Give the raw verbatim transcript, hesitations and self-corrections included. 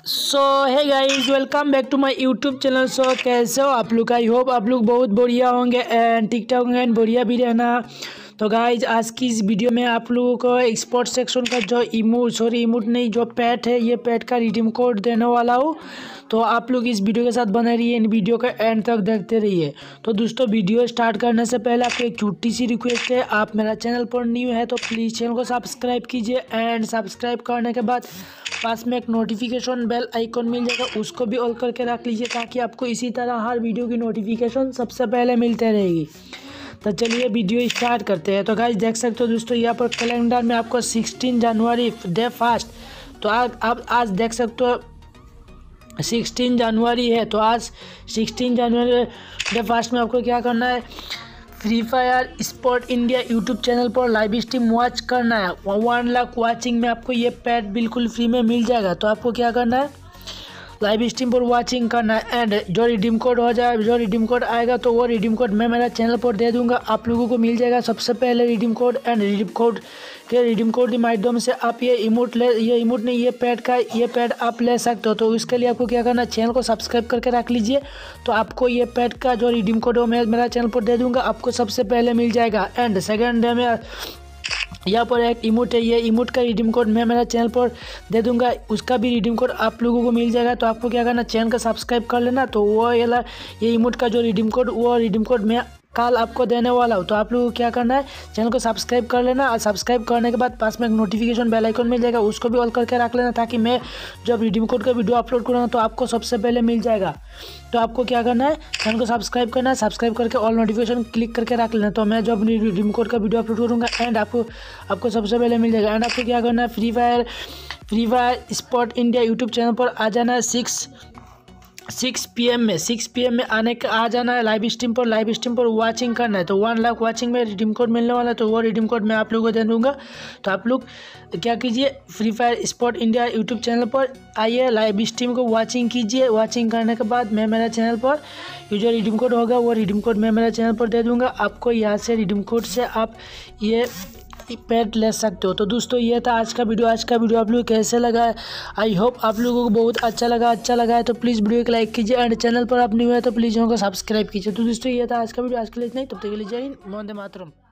So hi guys, welcome back to my YouTube channel. So कैसे हो आप लोग? आई होप आप लोग बहुत बढ़िया होंगे एंड ठीक ठाक होंगे एंड बढ़िया भी रहना। तो गाइज आज की इस वीडियो में आप लोगों को एक्सपोर्ट सेक्शन का जो इमोट सॉरी इमोट नहीं जो पैट है, ये पैट का रिडीम कोड देने वाला हूँ। तो आप लोग इस वीडियो के साथ बने रहिए, इन वीडियो का एंड तक देखते रहिए। तो दोस्तों, वीडियो स्टार्ट करने से पहले आपको एक छोटी सी रिक्वेस्ट है, आप मेरा चैनल पर न्यू है तो प्लीज़ चैनल को सब्सक्राइब कीजिए एंड सब्सक्राइब करने के बाद पास में एक नोटिफिकेशन बेल आइकॉन मिल जाएगा, उसको भी ऑल करके रख लीजिए ताकि आपको इसी तरह हर वीडियो की नोटिफिकेशन सबसे पहले मिलते रहेगी। तो चलिए वीडियो स्टार्ट करते हैं। तो गाइस देख सकते हो दोस्तों, यहाँ पर कैलेंडर में आपको सिक्सटीन जनवरी डे फर्स्ट, तो आज आप आज देख सकते हो सिक्सटीन जनवरी है। तो आज सिक्सटीन जनवरी डे फर्स्ट में आपको क्या करना है, Free Fire sport India YouTube channel पर लाइव स्ट्रीम वॉच करना है। वन लाख वॉचिंग में आपको ये पैड बिल्कुल फ्री में मिल जाएगा। तो आपको क्या करना है, लाइव स्ट्रीम पर वॉचिंग करना है एंड जो रिडीम कोड हो जाए जो रिडीम कोड आएगा तो वो रिडीम कोड मैं मेरा चैनल पर दे दूंगा, आप लोगों को मिल जाएगा सबसे पहले redeem code. And redeem code के रिडीम कोड के माध्यम से आप ये इमोट ले ये इमोट नहीं ये पैड का ये पैड आप ले सकते हो। तो इसके लिए आपको क्या करना है, चैनल को सब्सक्राइब करके रख लीजिए। तो आपको ये पैड का जो रिडीम कोड है मैं मेरा चैनल पर दे दूँगा, आपको सबसे पहले मिल जाएगा। एंड सेकेंड डे में यहाँ पर एक इमोट है, ये इमोट का रिडीम कोड मैं मेरा चैनल पर दे दूंगा, उसका भी रिडीम कोड आप लोगों को मिल जाएगा। तो आपको क्या करना, चैनल का सब्सक्राइब कर लेना। तो वो ये ये इमोट का जो रिडीम कोड वो रिडीम कोड मैं कल आपको देने वाला हूँ। तो आप लोगों को क्या करना है, चैनल को सब्सक्राइब कर लेना और सब्सक्राइब करने के बाद पास में एक नोटिफिकेशन बेल आइकन मिल जाएगा, उसको भी ऑल करके रख लेना ताकि मैं जब रिडीम कोड का वीडियो अपलोड करूँगा तो आपको सबसे पहले मिल जाएगा। तो आपको क्या करना है, चैनल को सब्सक्राइब करना है, सब्सक्राइब करके ऑल नोटिफिकेशन क्लिक करके रख लेना। तो मैं जब रिडीम कोड का वीडियो अपलोड करूँगा एंड आपको आपको सबसे पहले मिल जाएगा। एंड आपको क्या करना है, Free Fire Free Fire sport India YouTube channel पर आ जाना है सिक्स सिक्स पी एम में सिक्स पी एम में आने का आ जाना है लाइव स्ट्रीम पर लाइव स्ट्रीम पर वॉचिंग करना है। तो वन लाख वॉचिंग में रिडीम कोड मिलने वाला है, तो वो रिडीम कोड मैं आप लोगों को दे दूँगा। तो आप लोग क्या कीजिए, Free Fire sport India YouTube channel पर आइए, लाइव स्ट्रीम को वॉचिंग कीजिए। वॉचिंग करने के बाद मैं मेरा चैनल पर ये जो रिडीम कोड होगा वो रिडीम कोड मैं मेरा चैनल पर दे दूँगा। आपको यहाँ से रिडीम कोड से आप ये पैड ले सकते हो। तो दोस्तों, ये था आज का वीडियो। आज का वीडियो आप लोग कैसे लगा है, आई होप आप लोगों को बहुत अच्छा लगा अच्छा लगा है तो प्लीज़ वीडियो को लाइक कीजिए एंड चैनल पर आप न्यू है तो प्लीज़ उनको सब्सक्राइब कीजिए। तो दोस्तों, ये था आज का वीडियो। आज के लिए इतना ही, तब तक के लिए जय हिंद, वंदे मातरम।